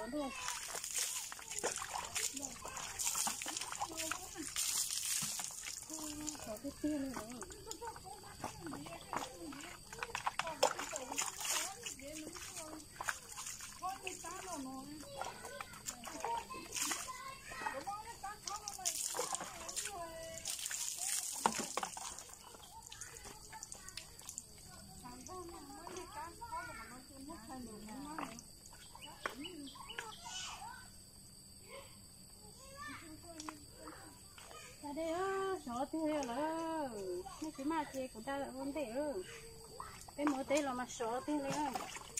đó luôn. Có cái tiên này nữa. Đây á, sợ thế là nó chỉ mà chị của ta là vấn đề rồi. Cái mỗi tên là mà sợ thế này.